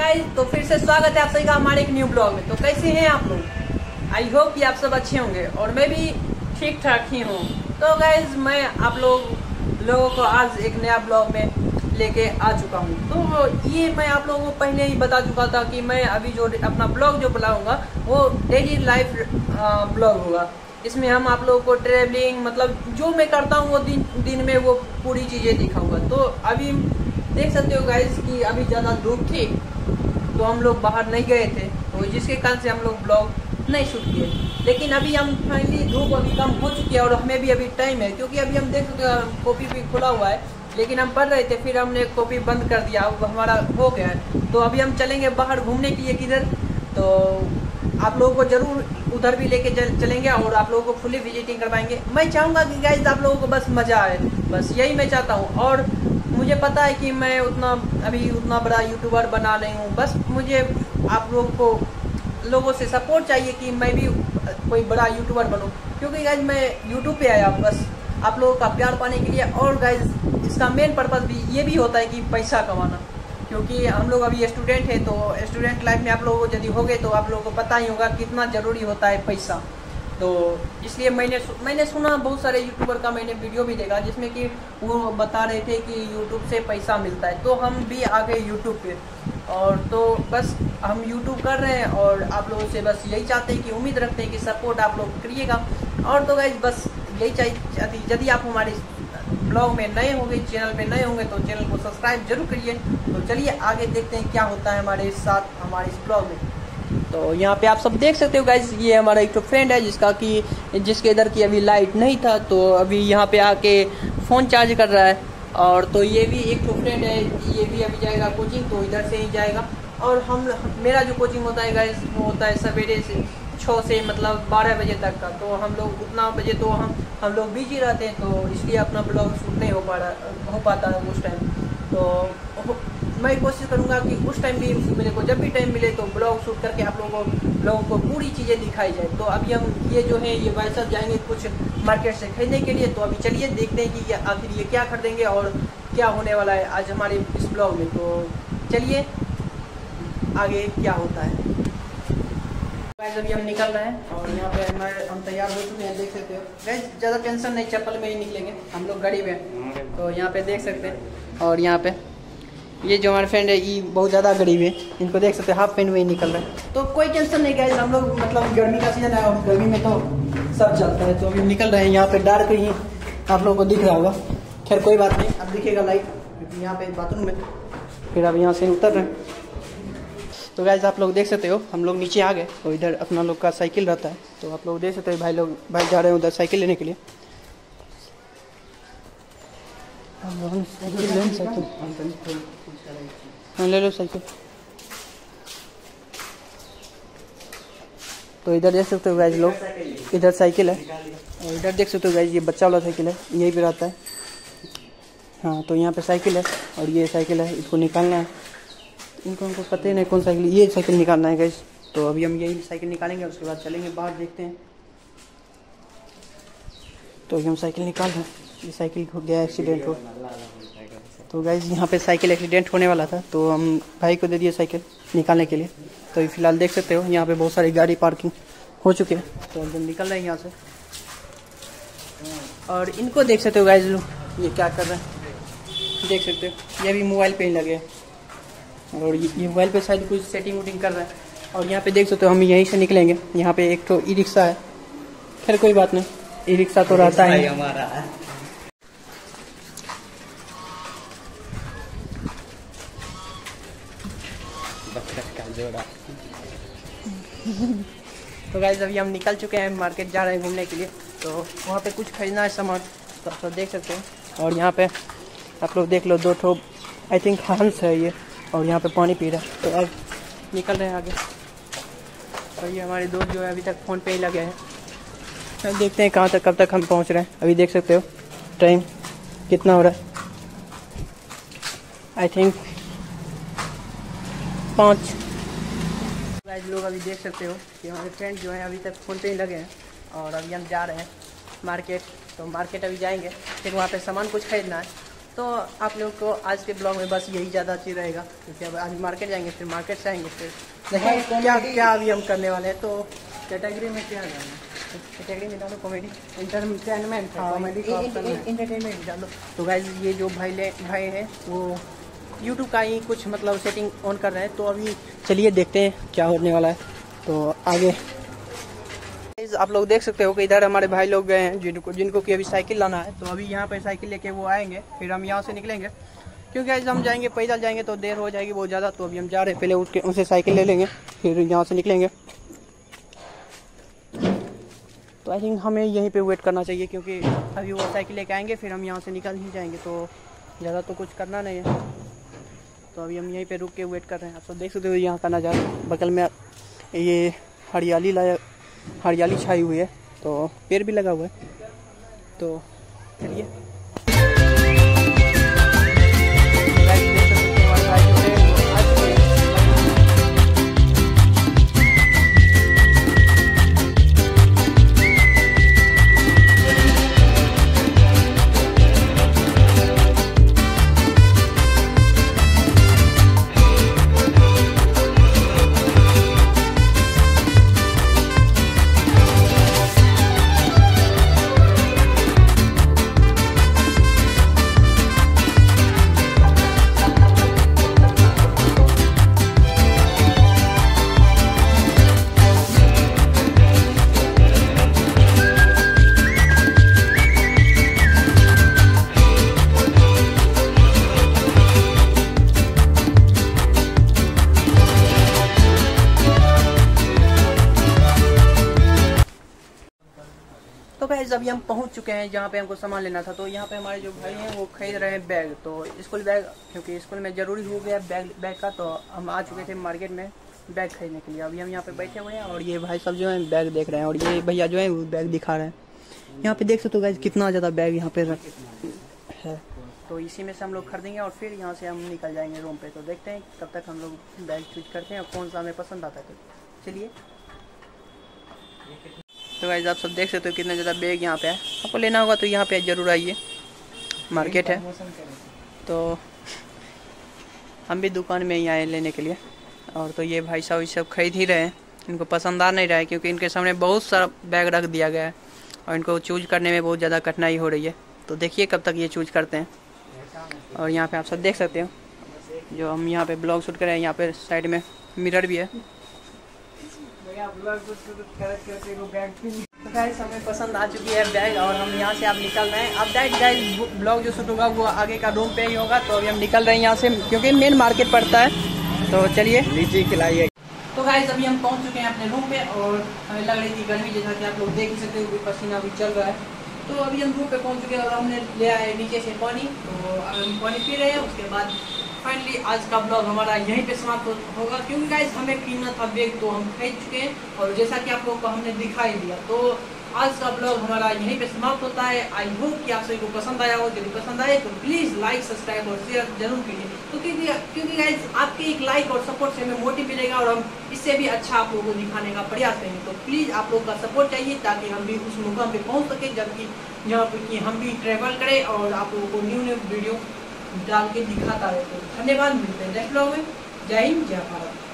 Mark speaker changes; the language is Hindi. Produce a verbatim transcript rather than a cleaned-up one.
Speaker 1: गाइस, तो फिर से स्वागत है आप सभी का हमारे एक न्यू ब्लॉग में। तो कैसे हैं आप लोग? आई होप कि आप सब अच्छे होंगे और मैं भी ठीक ठाक ही हूँ। तो गाइस, मैं आप लोग लोगों को आज एक नया ब्लॉग में लेके आ चुका हूँ। तो ये मैं आप लोगों को पहले ही बता चुका था कि मैं अभी जो अपना ब्लॉग जो बनाऊंगा वो डेली लाइफ ब्लॉग होगा। इसमें हम आप लोगों को ट्रेवलिंग, मतलब जो मैं करता हूँ वो दिन दिन में वो पूरी चीज़ें दिखाऊंगा। तो अभी देख सकते हो गाइस कि अभी ज़्यादा धूप थी तो हम लोग बाहर नहीं गए थे, तो जिसके कारण से हम लोग ब्लॉग नहीं शूट किए। लेकिन अभी हम फाइनली धूप अभी कम हो चुकी है और हमें भी अभी टाइम है, क्योंकि अभी हम देख सकते हो कॉपी भी खुला हुआ है, लेकिन हम पढ़ रहे थे, फिर हमने कॉपी बंद कर दिया, अब हमारा हो गया है। तो अभी हम चलेंगे बाहर घूमने के लिए किधर, तो आप लोगों को जरूर उधर भी लेके चलेंगे और आप लोगों को फुली विजिटिंग करवाएंगे। मैं चाहूँगा कि गाइस आप लोगों को बस मज़ा आए, बस यही मैं चाहता हूँ। और मुझे पता है कि मैं उतना अभी उतना बड़ा यूट्यूबर बना नहीं हूँ, बस मुझे आप लोगों को लोगों से सपोर्ट चाहिए कि मैं भी कोई बड़ा यूट्यूबर बनूँ, क्योंकि गाइस मैं यूट्यूब पे आया बस आप लोगों का प्यार पाने के लिए। और गाइस इसका मेन पर्पज़ भी ये भी होता है कि पैसा कमाना, क्योंकि हम लोग अभी स्टूडेंट हैं, तो स्टूडेंट लाइफ में आप लोगों को यदि हो गए तो आप लोगों को पता ही होगा कितना ज़रूरी होता है पैसा। तो इसलिए मैंने मैंने सुना, बहुत सारे यूट्यूबर का मैंने वीडियो भी देखा जिसमें कि वो बता रहे थे कि यूट्यूब से पैसा मिलता है, तो हम भी आ गए यूट्यूब पे। और तो बस हम यूट्यूब कर रहे हैं और आप लोगों से बस यही चाहते हैं कि उम्मीद रखते हैं कि सपोर्ट आप लोग करिएगा। और तो गाइस बस यही चाहिए, यदि आप हमारे ब्लॉग में नए होंगे, चैनल पे नए होंगे, तो चैनल को सब्सक्राइब जरूर करिए। तो चलिए आगे देखते हैं क्या होता है हमारे साथ हमारे इस ब्लॉग में। तो यहाँ पे आप सब देख सकते हो गाइस, ये हमारा एक तो फ्रेंड है जिसका कि जिसके इधर की अभी लाइट नहीं था, तो अभी यहाँ पे आके फ़ोन चार्ज कर रहा है। और तो ये भी एक तो फ्रेंड है, ये भी अभी जाएगा कोचिंग, तो इधर से ही जाएगा। और हम मेरा जो कोचिंग होता है गाइस वो होता है सवेरे से छः से मतलब बारह बजे तक का, तो हम लोग उतना बजे तो हम हम लोग बिजी रहते हैं, तो इसलिए अपना ब्लॉग शूट नहीं हो पा रहा हो पाता है उस टाइम। तो मैं कोशिश करूंगा कि उस टाइम भी मेरे को जब भी टाइम मिले तो ब्लॉग शूट करके आप लोगों को लोगों को पूरी चीज़ें दिखाई जाए। तो अभी हम ये जो है ये भाई साहब जाएंगे कुछ मार्केट से खरीदने के लिए, तो अभी चलिए देखते हैं कि आखिर ये क्या खरीदेंगे और क्या होने वाला है आज हमारे इस ब्लॉग में। तो चलिए आगे क्या होता है। अभी हम निकल रहे हैं और यहाँ पे हमारे हम तैयार हो चुके हैं, देख सकते हो गाइस। ज़्यादा टेंशन नहीं, चप्पल में ही निकलेंगे हम लोग गाड़ी में। तो यहाँ पे देख सकते हैं, और यहाँ पे ये जो हमारे फ्रेंड है ये बहुत ज़्यादा गरीब है, इनको देख सकते हैं हाफ पैंट में ही निकल रहा है। तो कोई टेंशन नहीं गाइस, हम लोग मतलब गर्मी का सीजन है और गर्मी में तो सब चलता है। तो अभी निकल रहे हैं, यहाँ पे डार्क ही आप लोगों को दिख रहा होगा, खैर कोई बात नहीं, अब दिखेगा लाइट, क्योंकि यहाँ पे बाथरूम में। फिर अब यहाँ से उतर रहे हैं। तो गाइस आप लोग देख सकते हो हम लोग नीचे आ गए, तो इधर अपना लोग का साइकिल रहता है, तो आप लोग देख सकते हो भाई लोग भाई जा रहे हैं उधर साइकिल लेने के लिए। साइकिल ले साइकिल हाँ ले लो साइकिल। तो इधर देख सकते हो गाइस लोग, इधर साइकिल है और इधर देख सकते हो गाइस ये बच्चा वाला साइकिल है, यही पे रहता है। हाँ तो यहाँ पे साइकिल है और ये साइकिल है, इसको निकालना है। इनको हमको पता ही नहीं कौन साइकिल, ये साइकिल निकालना है गाइस। तो अभी हम यही साइकिल निकालेंगे, उसके बाद चलेंगे बाहर, देखते हैं। तो अभी हम साइकिल निकाल रहे हैं, ये साइकिल हो गया एक्सीडेंट हो। तो गाइस यहाँ पे साइकिल एक्सीडेंट होने वाला था, तो हम भाई को दे दिए साइकिल निकालने के लिए। तो फिलहाल देख सकते हो यहाँ पे बहुत सारी गाड़ी पार्किंग हो चुके हैं, तो हम निकल रहे हैं यहाँ से। और इनको देख सकते हो गाइस लोग ये क्या कर रहे हैं, देख सकते हो ये भी मोबाइल पे ही लगे हैं और ये मोबाइल पे शायद कुछ सेटिंग वूटिंग कर रहे हैं। और यहाँ पे देख सकते हो हम यहीं से निकलेंगे, यहाँ पे एक तो ई रिक्शा है, खैर कोई बात नहीं, ई रिक्शा तो रहता है हमारा। तो गाइस अभी हम निकल चुके हैं, मार्केट जा रहे हैं घूमने के लिए। तो वहाँ पे कुछ खरीदना है सामान, तो आप लोग देख सकते हैं। और यहाँ पे आप लोग देख लो दो ठो आई थिंक हंस है ये, और यहाँ पे पानी पी रहा है। तो अब निकल रहे हैं आगे। और ये हमारे दोस्त जो है अभी तक फ़ोन पे ही लगे हैं, अब देखते हैं कहाँ तक कब तक हम पहुँच रहे हैं। अभी देख सकते हो टाइम कितना हो रहा है, आई थिंक पाँच। गाइस लोग अभी देख सकते हो कि हमारे फ्रेंड जो है अभी तक फ़ोन पे ही लगे हैं और अभी हम जा रहे हैं मार्केट। तो मार्केट अभी जाएंगे, फिर वहाँ पे सामान कुछ खरीदना है, तो आप लोग को आज के ब्लॉग में बस यही ज़्यादा अच्छी रहेगा, क्योंकि अब आज मार्केट जाएंगे, फिर मार्केट से आएंगे, फिर देखेंगे क्या क्या अभी हम करने वाले हैं। तो
Speaker 2: कैटेगरी में क्या जाना है?
Speaker 1: कैटेगरी में डालो कॉमेडी,
Speaker 2: इंटरटेनमेंट है, कॉमेडी का ऑप्शन है।
Speaker 1: इंटरटेनमेंट डालो। तो गाइज ये जो भाई ले भाई हैं वो यूट्यूब का ही कुछ मतलब सेटिंग ऑन कर रहे हैं। तो अभी चलिए देखते हैं क्या होने वाला है। तो आगे आप लोग देख सकते हो कि इधर हमारे भाई लोग गए हैं जिनको जिनको कि अभी साइकिल लाना है। तो अभी यहाँ पे साइकिल लेके वो आएंगे, फिर हम यहाँ से निकलेंगे, क्योंकि आज हम जाएंगे पैदल जाएंगे तो देर हो जाएगी बहुत ज़्यादा। तो अभी हम जा रहे हैं, पहले उठ के उनसे साइकिल ले लेंगे, फिर यहाँ से निकलेंगे। तो आई थिंक हमें यहीं पे वेट करना चाहिए, क्योंकि अभी वो साइकिल लेके आएंगे, फिर हम यहाँ से निकल ही जाएंगे। तो ज़्यादा तो कुछ करना नहीं है। तो अभी हम यहीं पे रुक के वेट कर रहे हैं। आप सब देख सकते हो यहाँ का नज़ारा, बगल में ये हरियाली लाया हरियाली छाई हुई है, तो पेड़ भी लगा हुआ है। तो चलिए तो गाइस अभी हम पहुंच चुके हैं जहाँ पे हमको सामान लेना था। तो यहाँ पे हमारे जो भाई हैं वो खरीद रहे हैं बैग, तो स्कूल बैग, क्योंकि स्कूल में ज़रूरी हो गया बैग बैग का। तो हम आ चुके थे मार्केट में बैग खरीदने के लिए। अभी हम यहाँ पे बैठे हुए हैं और ये भाई सब जो है बैग देख रहे हैं, और ये भैया जो है वो बैग दिखा रहे हैं। यहाँ पे देख सकते हो गाइस कितना ज़्यादा बैग यहाँ पे है। तो इसी में से हम लोग खरीदेंगे और फिर यहाँ से हम निकल जाएंगे रूम पे। तो देखते हैं कब तक हम लोग बैग चूज करते हैं और कौन सा हमें पसंद आता है। तो चलिए। तो गाइस आप सब देख सकते हो कितना ज़्यादा बैग यहाँ पे है। आपको लेना होगा तो यहाँ पे ज़रूर आइए, मार्केट है। तो हम भी दुकान में ही आए लेने के लिए। और तो ये भाई साहब ये सब खरीद ही रहे हैं, इनको पसंद आ नहीं रहा है, क्योंकि इनके सामने बहुत सारा बैग रख दिया गया है और इनको चूज करने में बहुत ज़्यादा कठिनाई हो रही है। तो देखिए कब तक ये चूज करते हैं। और यहाँ पे आप सब देख सकते हो जो हम यहाँ पे ब्लॉग शूट कर रहे हैं, यहाँ पे साइड में मिरर भी है। तो गाइस हमें पसंद आ चुकी है बैग और हम यहाँ से आप निकल रहे हैं। अब डायरेक्ट गाइस ब्लॉग जो शूट होगा वो आगे का रूम पे ही होगा। तो अभी हम निकल रहे हैं यहाँ से, क्योंकि मेन मार्केट पड़ता है। तो चलिए लीची खिलाइए। तो गाइस अभी हम पहुँच चुके हैं अपने रूम पे और हमें लग रही थी गर्मी, जैसा कि आप लोग देख ही सकते हो पसीना अभी चल रहा है। तो अभी हम रूम पे पहुँच चुके हैं और हमने ले आए नीचे से पानी। तो हम पानी पी रहे हैं। उसके बाद फाइनली आज का ब्लॉग हमारा यहीं पे समाप्त हो, होगा, क्योंकि गाइस हमें कीमत था बैग तो हम खरीद चुके हैं और जैसा कि आप लोगों को हमने दिखाई दिया। तो आज का ब्लॉग हमारा यहीं पे समाप्त होता है। आई होप कि आप सभी को पसंद आया हो। यदि पसंद आए तो प्लीज़ लाइक सब्सक्राइब और शेयर जरूर कीजिए। तो क्योंकि क्योंकि गाइस आपके एक लाइक और सपोर्ट से हमें मोटिव मिलेगा और हम इससे भी अच्छा आप लोगों को दिखाने का प्रयास करेंगे। तो प्लीज़ आप लोग का सपोर्ट चाहिए, ताकि हम भी उस मुकाम पे पहुँच सके जबकि जहाँ पे कि हम भी ट्रैवल करें और आप लोगों को न्यू न्यू वीडियो डाल के दिखाता है। तो धन्यवाद, मिलते हैं नेक्स्ट ब्लॉग में। जय हिंद, जय भारत।